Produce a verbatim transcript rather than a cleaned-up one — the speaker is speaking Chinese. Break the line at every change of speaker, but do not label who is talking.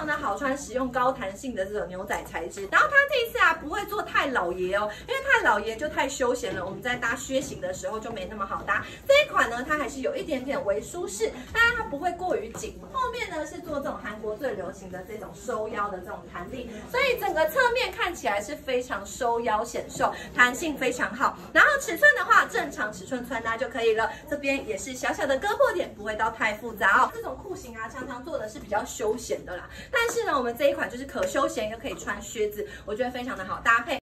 常的好穿，使用高弹性的这种牛仔材质。然后它这一次啊不会做太老爷哦，因为太老爷就太休闲了，我们在搭靴型的时候就没那么好搭。这一款呢，它还是有一点点微舒适，当然它不会过于紧。后面呢是做这种韩国最流行的这种收腰的这种弹力，所以整个侧面看起来是非常收腰显瘦，弹性非常好。然后尺寸的话，正常尺寸穿搭就可以了。这边也是小小的割破点，不会到太复杂哦。这种裤型啊，常常做的是比较休闲的啦，但是呢，我们这一款就是可休闲又可以穿靴子，我觉得非常的好搭配。